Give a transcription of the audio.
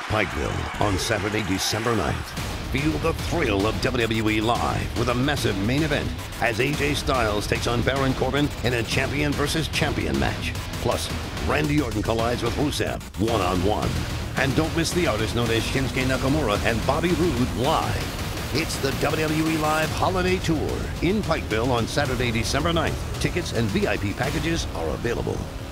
Pikeville on Saturday, December 9th. Feel the thrill of WWE Live with a massive main event as AJ Styles takes on Baron Corbin in a champion versus champion match. Plus, Randy Orton collides with Rusev one-on-one. And don't miss the artists known as Shinsuke Nakamura and Bobby Roode live. It's the WWE Live Holiday Tour in Pikeville on Saturday, December 9th. Tickets and VIP packages are available.